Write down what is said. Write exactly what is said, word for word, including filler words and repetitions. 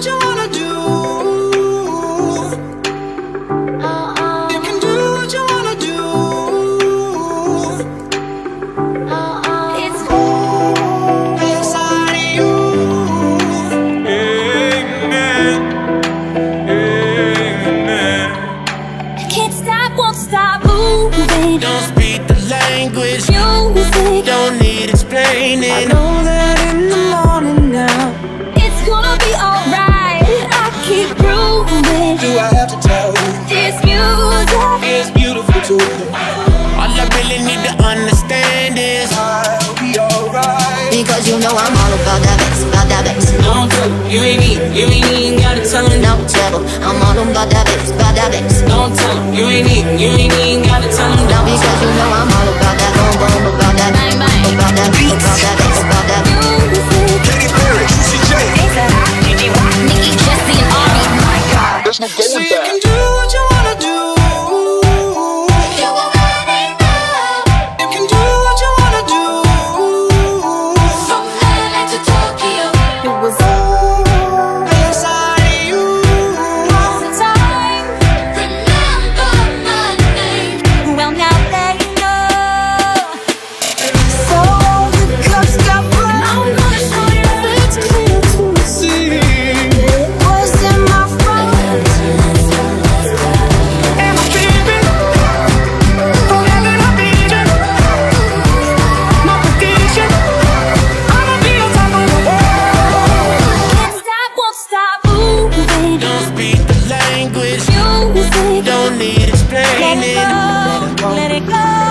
what you wanna do. You can do what you wanna do. It's all inside of you. Amen. Amen. Can't stop, won't stop moving. Don't speak the language. Music, Don't need explaining. I know that in the morning now it's gonna be alright. I keep proving Do I have to tell you? this music. It's beautiful too. All I really need to understand is I'll be alright. Because you know I'm all about that bass, about that bass. no trouble. You ain't need, you ain't even gotta tell him. No trouble, I'm all about that bass, about that bass. Don't tell him. You ain't even, you ain't even gotta tell him. No, because you know I'm all about that boom boom, about that, Bang, bang. about that, about that bass, about that. Music, Katy Perry, Juicy J. Nikki, Jesse, and Ari. My God. There's no So going you can back. do what you wanna do. You already know. You can do what you wanna do. From L A to Tokyo, It was all Inside of you. all the time. Remember my name. Well, now they know. so the cups got full. I'm gonna show you it's clear to see. Was in my phone. And my baby, forever my vision. My prediction, I'ma be on top of the world. Can't stop, won't stop moving. Don't speak the language. Music, Don't need let it explaining. go, let it go.